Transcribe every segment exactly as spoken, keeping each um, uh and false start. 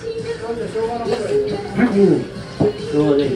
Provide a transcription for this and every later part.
そうね。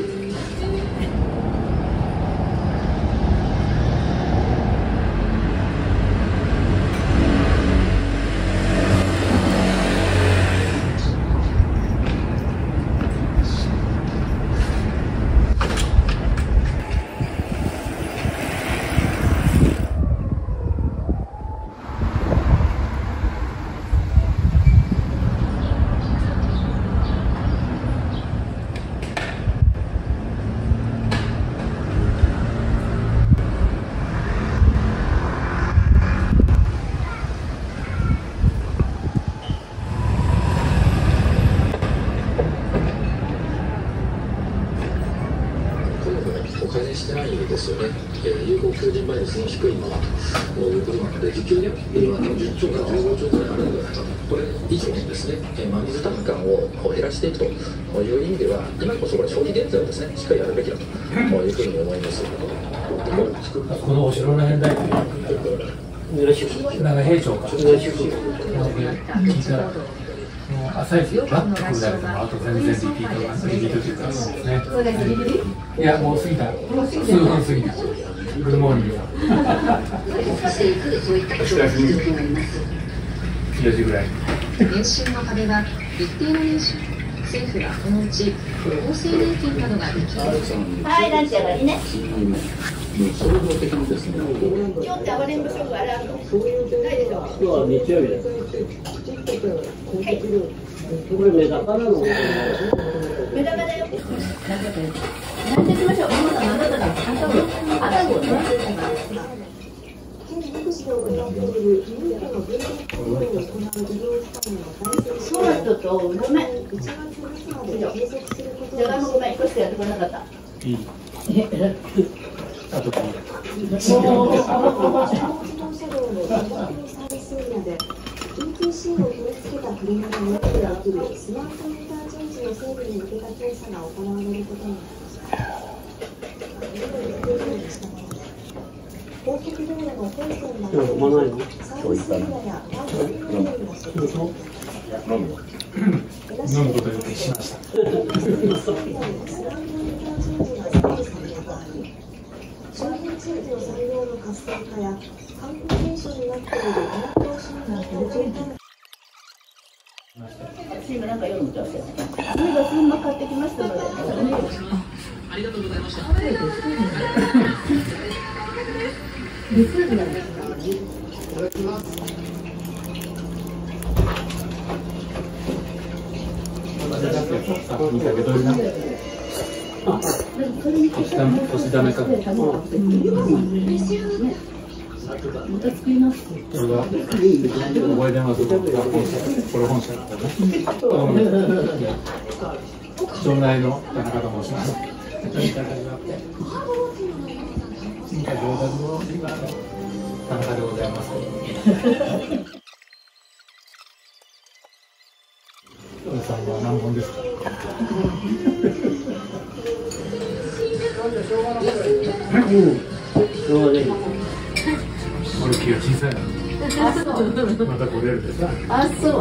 改善してないですよね。えー、有効求人倍率の低いままということなので、需給ね、今じゅっちょうからじゅうごちょうぐらいあるんじゃないかと。これ以上にですね、えー、まあ、水単価を減らしていくという意味では、今こそこれ消費減税をですね、しっかりやるべきだというふうに思います。 このお城の辺だよね。長平町か。聞いたら。朝一バッと来るだけでもあと全然リピートがリピートというかですね。いやもう過ぎた。数分過ぎた。グッドモーニング。よじぐらい。 年収の壁は一定の年収。政府はこのうち厚生年金などができる。 はい、ランチ上がりね。 総合的にですね。 今日って暴れん部署があるあるの？ないでしょ。 今日は日曜日です。 はい。 これメダカなの？ メダカだよ。なんて言いましょう。ママさんなんだったか。あんたもあたごね。その人とごめん。じゃがいもごめん。一個しかやってくれなかった。 いい。あと緊急信号を取り付けた車が乗ってできるスマートインターチェンジの整備に向けた調査が行われることになりました。高速道路の本線までサービスエリアやパーキングエリアの設置。 飲むことにしました。 スマートインターチェンジが整備された場合、周辺地域の産業の活性化や観光名所になっている観光資源の向上。 今なんか読むと。雨がそんな買ってきましたので。 ありがとうございました。 月曜日なんですか。 いただきます。 年だめか。 また作ります。 これは覚えてます。これ本社なんだね。町内の田中と申します。新海上達の田中でございます。さんは何本ですか。 そうね。 俺気が小さいの。また来れるでさ。 あ、そう。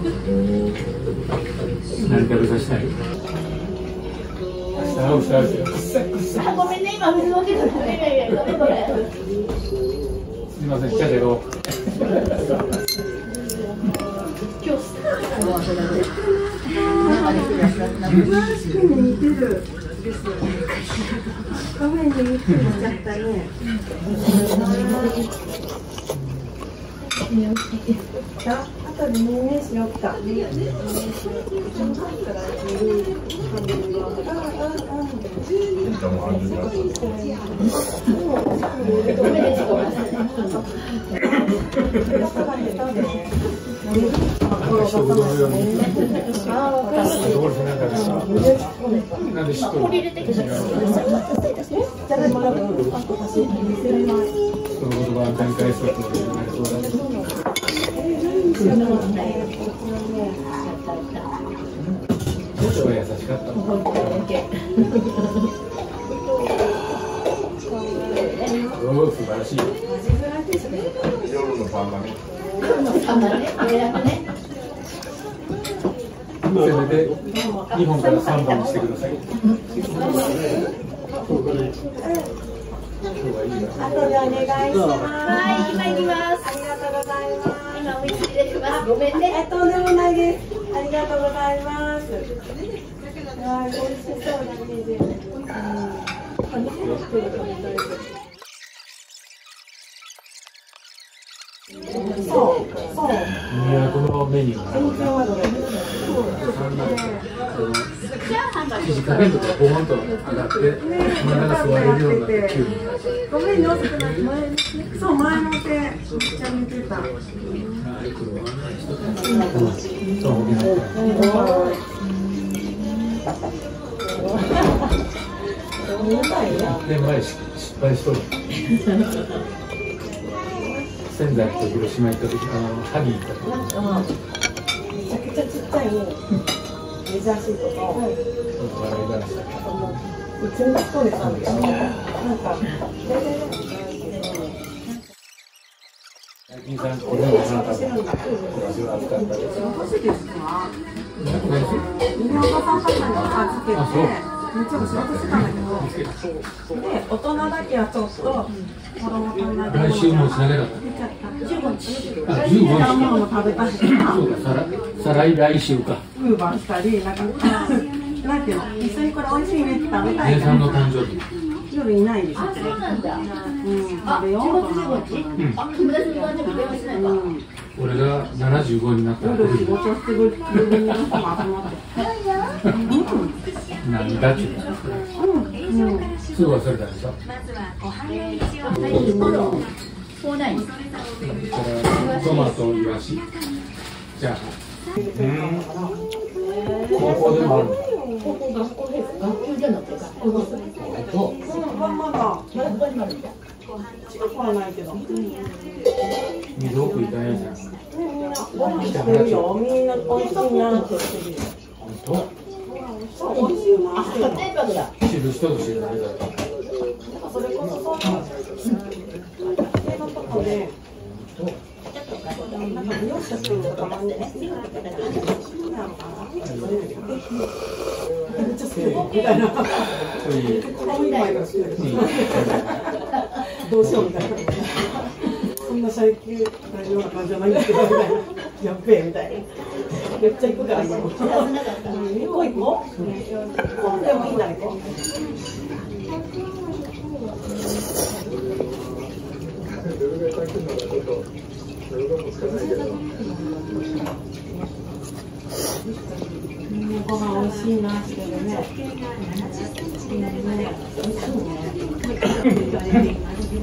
何食べさせたい。明日会う人あるよ。 あ、ごめんね、今水分けてない。いやいや、ごめんごめん。 すみません、来たけど。 今日スタートの後だね。 似てる。カフェに似てるちゃったね。あ、あとでねんねしようか。 なんで知っとる。その言葉を展開するというなりそうだね。すごい優しかった。おお、素晴らしい。夜のパンがね。夜のパンがね、ね。 せめてにほんからさんぼんにしてください。 後でお願いします。はい、今行きます。ありがとうございます。今お見つけです。ごめんね。とんでもないです。ありがとうございます。はい、美味しそうなイメージ。うん。そうそう。 いや、このメニュー。 全然まだね。 生地かけるとかボーンと上がって真ん中座れるようになって急に。 ごめんね、遅くなって前の手。そう、前の手めっちゃ似てた。 で前失敗しとる。仙台と広島行った時、あの萩行った時。 めちゃくちゃちっちゃいレジャーシートと笑い話だった。全部そうですなんですよ。なんか最近さんこれをなかった私は暑かったです。 私ですか。稲岡さん方に預けて。ちょっと仕事してたんだけど、で大人だけはちょっと子供と同じ。 来週もしなきゃだった。じゅうごにち。あ、じゅうごにち。 ものも食べたし。 そうか、再来再来来週か。 ウーバーしたり、なんかなんていうの、一緒にこれ美味しいねって食べたい。 姉さんの誕生日。 夜いないでしょ。 あ、そうなんだ。 うん、食べよう。 じゅうごにち。あ、友達の誕生日電話しないか。 俺がななじゅうごになったら。 夜仕事してる自分の人も集まって。 なんだっちゅうの。すぐ忘れたでしょ。 そうない。 トマト、イワシ。じゃあ。高校でもある。 高校学校です。学級じゃなくて学校です。 そう。 まだまだ。 まだ他にもあるんだ。 近くはないけど。 水奥行かないじゃん。 ご飯してるよ。みんな美味しいなって言ってるよ。 本当。 そう美味しいな。 あ、定番だ。 知る人ぞ知るないだろう。 それこそそうなんですよ。映画とかで。なんか美容師とかたまにね。めっちゃ好きみたいな。この今が好きだけど。どうしようみたいな。そんな最近なような感じじゃないんですけどみたいな。やっべえみたいな。めっちゃ行くから今。行こう行こう。でもいいんだけど。ご飯美味しいなしてるね。いいね。美味しいね。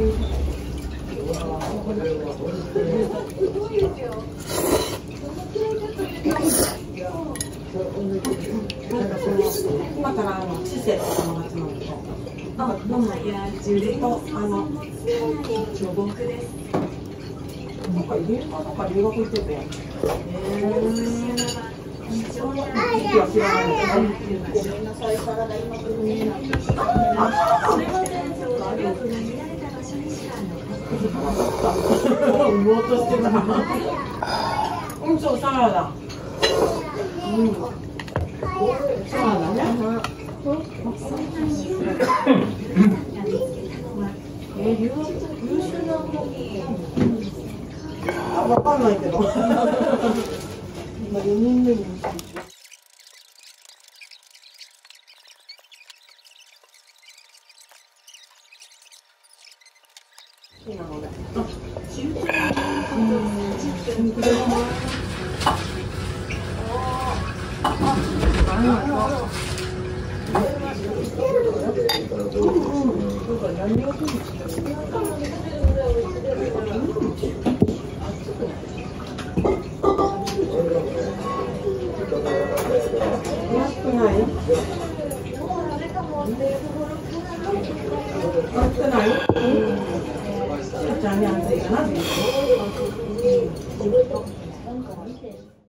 今からあの知性と友達なんだけど、あ、どうもずっとあの土木です。なんかアメリカとか留学行ってて、へえ。時期は知らないんだけど。ごめんなさい、サラダ今来るね。あ、すいません。言おうとしてた。うん、そう、サラダ。うん。サラダね。え、優秀な子。あ、わかんないけど。今四人目に。好きなので。安くない？安くない？ちゃんに暑いかな。